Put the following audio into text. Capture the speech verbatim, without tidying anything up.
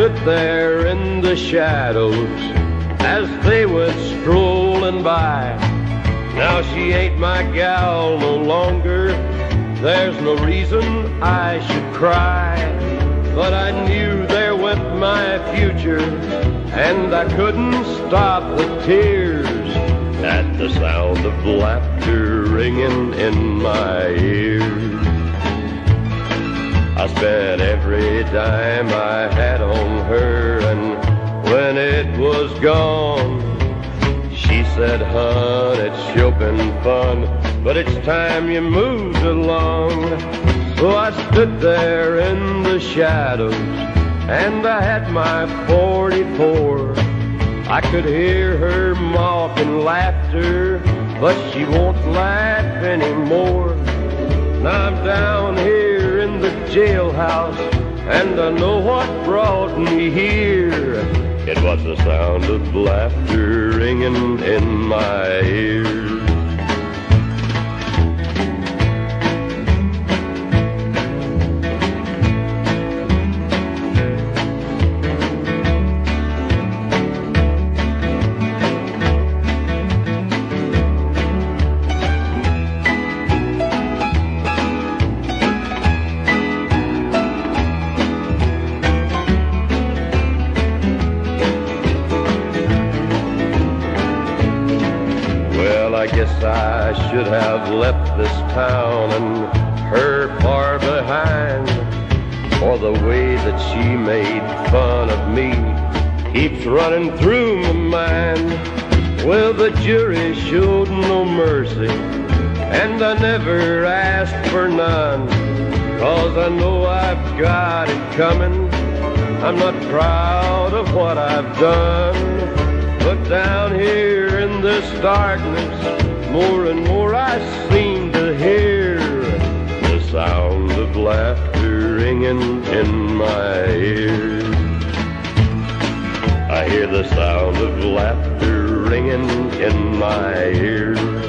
stood there in the shadows as they went strolling by. Now she ain't my gal no longer, there's no reason I should cry. But I knew there went my future, and I couldn't stop the tears at the sound of laughter ringing in my ears. I spent every dime I had on her, and when it was gone, she said, "Hon, it's sure been fun, but it's time you moved along." So I stood there in the shadows, and I had my forty-four. I could hear her mocking laughter, but she won't laugh anymore. Now I'm down here in the jailhouse, and I know what brought me here. It was the sound of laughter ringing in my ears. I guess I should have left this town and her far behind, for the way that she made fun of me keeps running through my mind. Well, the jury showed no mercy, and I never asked for none, 'cause I know I've got it coming. I'm not proud of what I've done, but down here in this darkness, more and more I seem to hear the sound of laughter ringing in my ears. I hear the sound of laughter ringing in my ears.